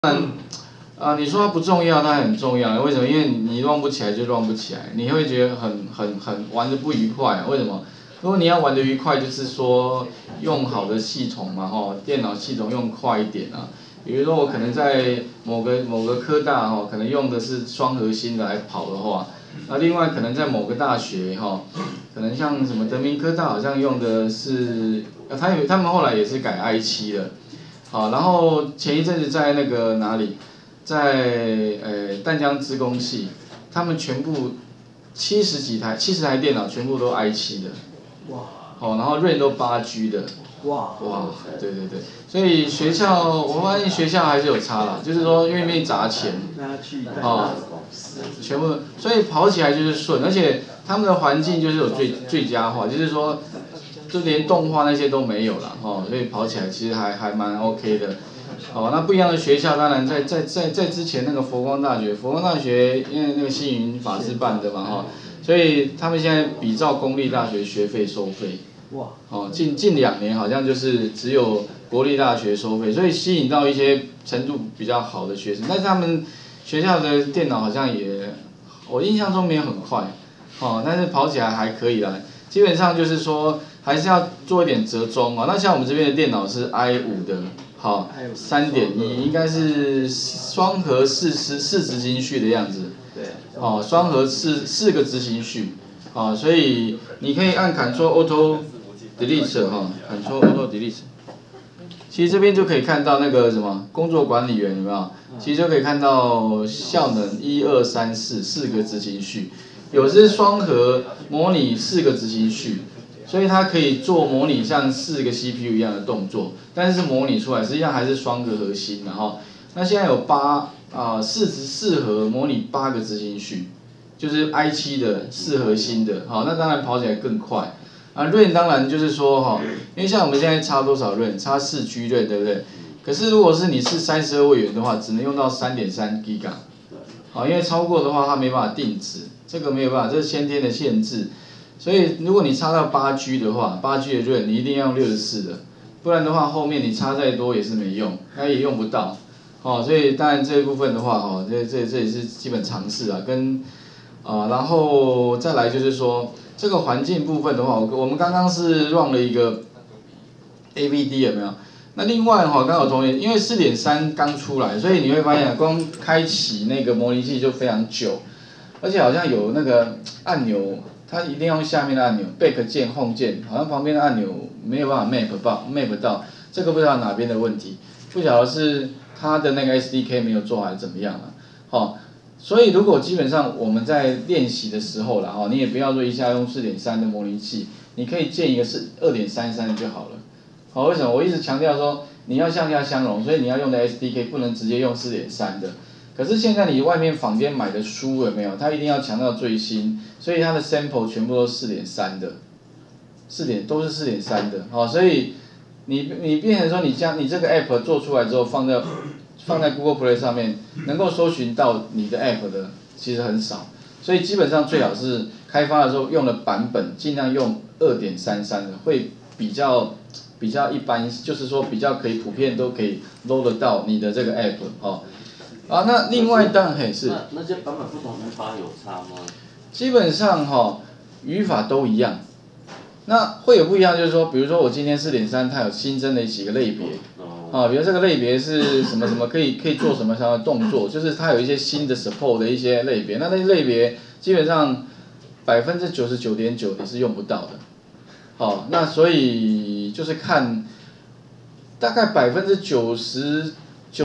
你说它不重要，它很重要。为什么？因为你乱不起来就乱不起来，你会觉得很玩的不愉快。为什么？如果你要玩的愉快，就是说用好的系统嘛，电脑系统用快一点啊。比如说我可能在某个科大可能用的是双核心的来跑的话，那另外可能在某个大学可能像什么德明科大好像用的是，他们后来也是改 i7 的。然后前一阵子在那个哪里，在淡江资工系，他们全部70台电脑全部都 i7 的，哇，然后 RAM 都8G 的，哇，对，所以学校我发现学校还是有差啦，就是说愿意砸钱，全部，所以跑起来就是顺，而且他们的环境就是有最佳化，就是说。就连动画那些都没有了，所以跑起来其实还蛮 OK 的，那不一样的学校，当然在之前那个佛光大学因为那个星云法师办的嘛，所以他们现在比照公立大学学费收费，近2年好像就是只有国立大学收费，所以吸引到一些程度比较好的学生，但是他们学校的电脑好像也，我印象中没有很快，但是跑起来还可以啦。基本上就是说，还是要做一点折中那像我们这边的电脑是 i5 的，3.1，应该是双核4执行序的样子。对。双核4个执行序，所以你可以按 Ctrl Auto Delete Ctrl Auto Delete。其实这边就可以看到那个什么工作管理员有没有？其实就可以看到效能1、2、3、4个执行序。有是双核模拟4个执行序，所以它可以做模拟像4个 CPU 一样的动作，但是模拟出来实际上还是双个核心的那现在有4核模拟8个执行序，就是 i7 的4核心的那当然跑起来更快。RAM 当然就是说因为像我们现在插多少 RAM， 插4G RAM 对不对？可是如果是你是32位元的话，只能用到3.3 GB。因为超过的话它没办法定值，这个没有办法，这是先天的限制。所以如果你插到8G 的话，8G 的 RAM 你一定要用64的，不然的话后面你插再多也是没用，它也用不到。所以当然这一部分的话这也是基本常识啊，然后再来就是说这个环境部分的话，我们刚刚是 run 了一个 AVD 有没有？那另外刚好同学，因为4.3刚出来，所以你会发现光开启那个模拟器就非常久，而且好像有那个按钮，它一定要用下面的按钮 ，Back 键、Home 键，好像旁边的按钮没有办法 map 到，这个不知道哪边的问题，不晓得是它的那个 SDK 没有做还是怎么样所以如果基本上我们在练习的时候啦你也不要说一下用4.3的模拟器，你可以建一个是2.33的就好了。为什么？我一直强调说你要向下相容，所以你要用的 SDK 不能直接用4.3的。可是现在你外面坊间买的书有没有？它一定要强调最新，所以它的 sample 全部都是4.3的，都是4.3的。所以你变成说你这个 app 做出来之后放在 Google Play 上面，能够搜寻到你的 app 的其实很少，所以基本上最好是开发的时候用的版本尽量用2.33的，会比较一般，就是说比较可以普遍都可以 load 得到你的这个 app 那另外当然是那些版本不同语法有差吗？ 基本上语法都一样，那会有不一样，就是说，比如说我今天4.3，它有新增的几个类别，比如这个类别是什么可以做什么样的动作，就是它有一些新的 support 的一些类别，那些类别基本上99.9%你是用不到的，那所以就是看大概90%